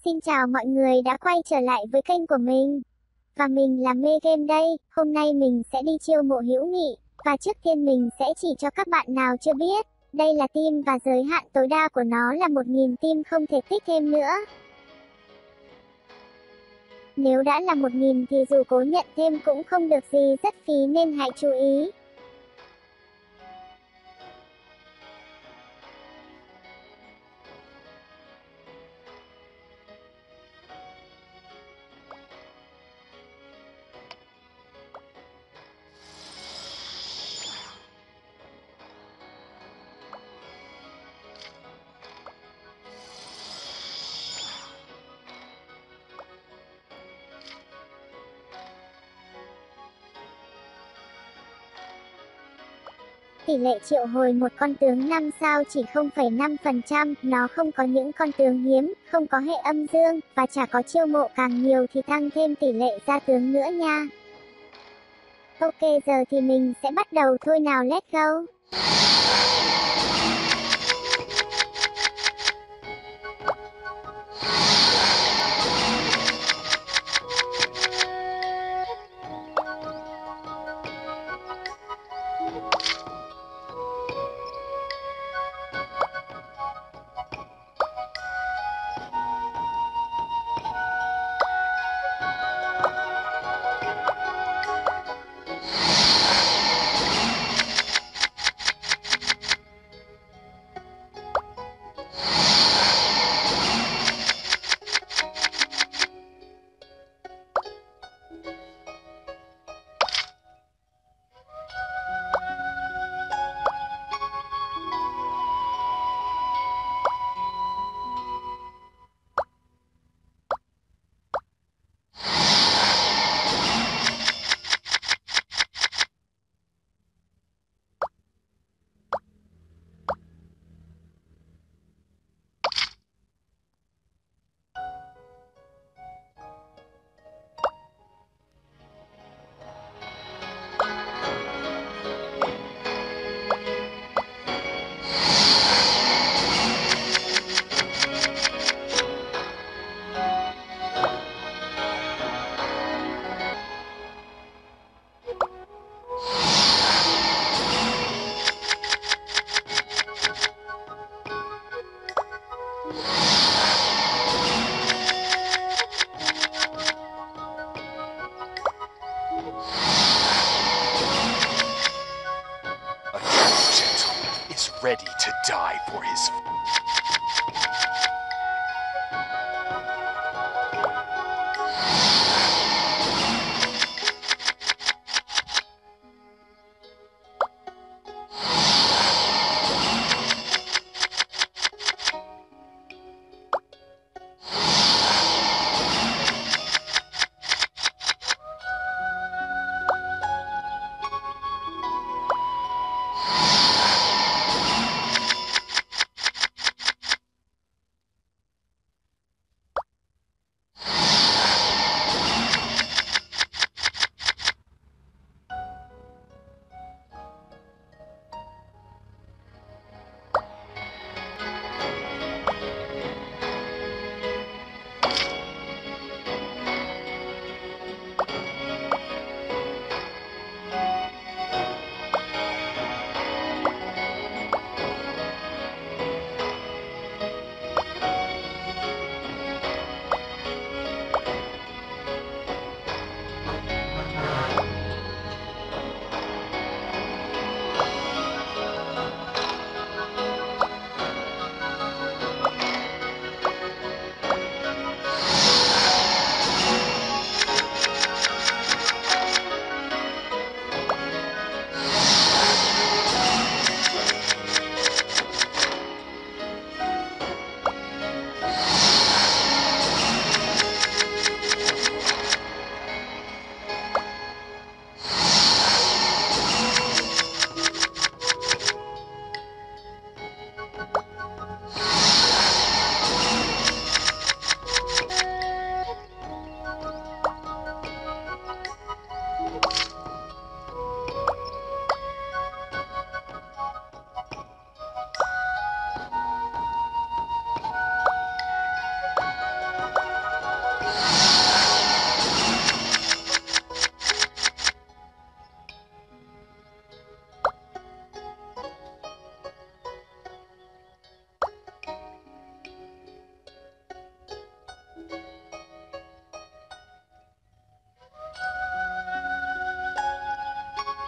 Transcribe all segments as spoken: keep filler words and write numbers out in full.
Xin chào mọi người đã quay trở lại với kênh của mình. Và mình là Mê Game đây. Hôm nay mình sẽ đi chiêu mộ hữu nghị. Và trước tiên mình sẽ chỉ cho các bạn nào chưa biết. Đây là team và giới hạn tối đa của nó là một nghìn team, không thể tích thêm nữa. Nếu đã là một nghìn thì dù cố nhận thêm cũng không được gì, rất phí nên hãy chú ý. Tỷ lệ triệu hồi một con tướng năm sao chỉ không phẩy năm phần trăm, nó không có những con tướng hiếm, không có hệ âm dương, và chả có chiêu mộ càng nhiều thì tăng thêm tỷ lệ ra tướng nữa nha. Ok, giờ thì mình sẽ bắt đầu thôi nào, let's go!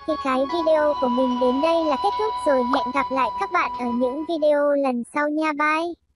Thì cái video của mình đến đây là kết thúc rồi, hẹn gặp lại các bạn ở những video lần sau nha, bye.